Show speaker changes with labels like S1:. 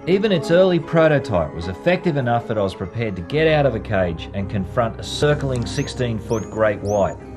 S1: Even its early prototype was effective enough that I was prepared to get out of a cage and confront a circling 16-foot great white.